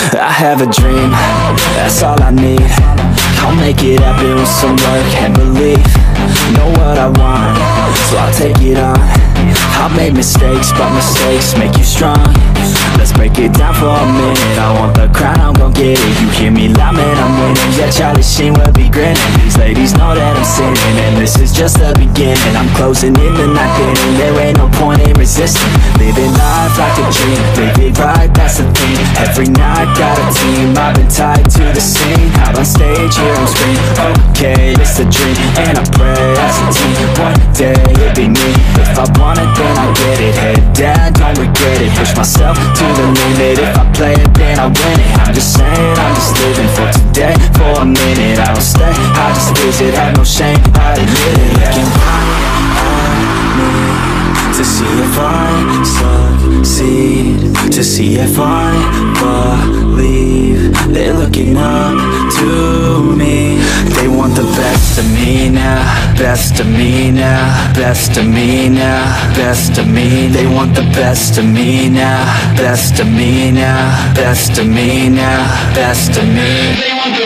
I have a dream, that's all I need. I'll make it happen with some work and belief. Know what I want, so I'll take it on. I've made mistakes, but mistakes make you strong. Let's break it down for a minute. I want the crown, I'm gon' get it. You hear me loud, man, I'm winning. Yeah, Charlie Sheen will be grinning. These ladies know that I'm sinning, and this is just the beginning. I'm closing in the night inning. There ain't no point in resisting. Living life like a dream, live it right, that's the thing. Every night got a team, I've been tied to the scene. Out on stage, here I'm screaming, okay, it's a dream. And I pray as a team, one day it'll be me. If I want it, then I get it. Head down, don't regret it. Push myself to the limit. If I play it, then I win it. I'm just saying, I'm just living for today. For a minute, I don't stay, I just visit. Have no shame, I admit it. Looking right at me to see if I succeed, to see if I believe. They're looking up to me. They want the best of me now, best of me now, best of me now, best of me. They want the best of me now, best of me now, best of me now, best of me. They want the